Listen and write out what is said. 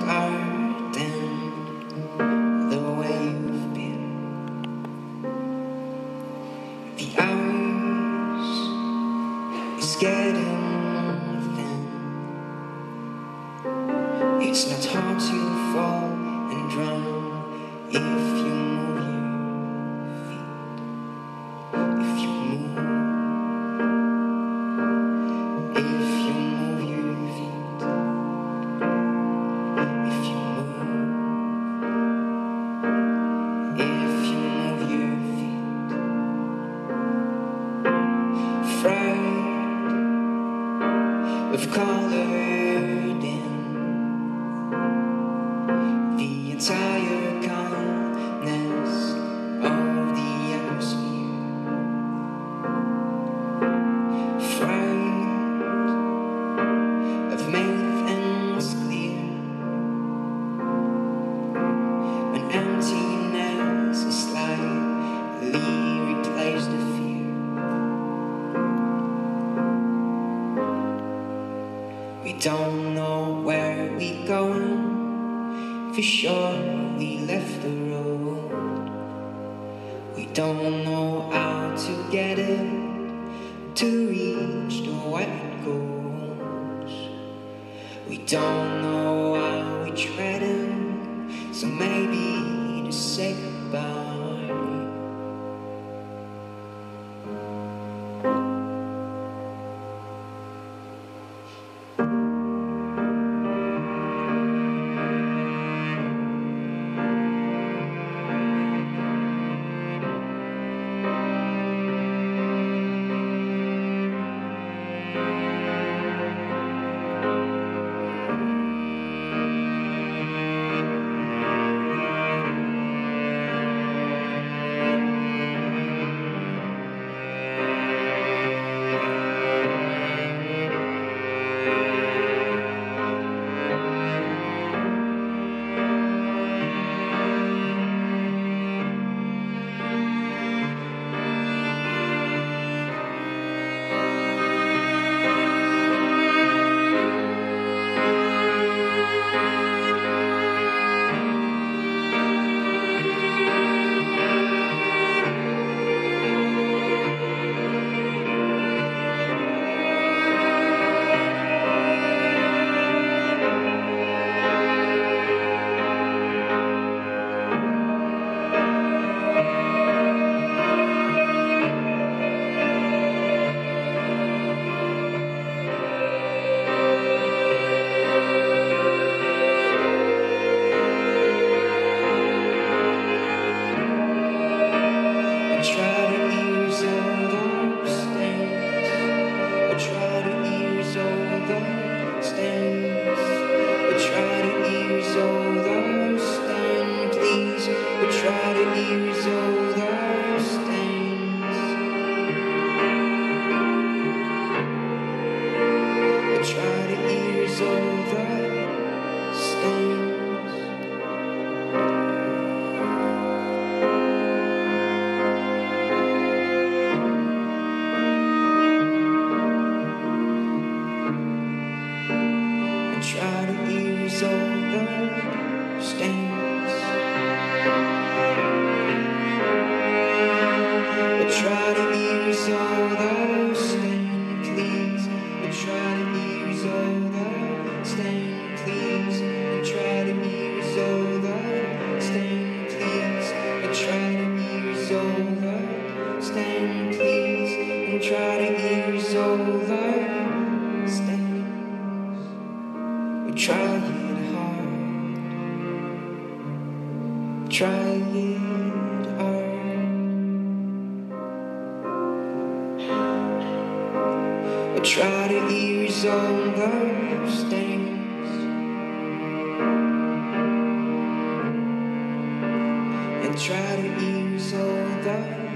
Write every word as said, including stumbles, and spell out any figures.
harder the way you've been. The ice is getting thin. It's not hard to fall and drown if you move your feet. If you move, if you move your feet. If you move, if you move your feet. Fright of colored in the entire calmness of the atmosphere. Fright of made things clear. An emptiness is slightly replaced the fear. We don't know where we're going. For sure we left the road. We don't know how to get it to reach the white goals. We don't know how we tread it, so maybe to say goodbye. Try to ease all the stains. But try to ease all the stains, please. But try to ease all the stains, please. And try to ease all the stains, please. But try to ease all the stains, please. And try to ease all the stains. We try it hard, try it hard. We try to ease all those things and try to ease all the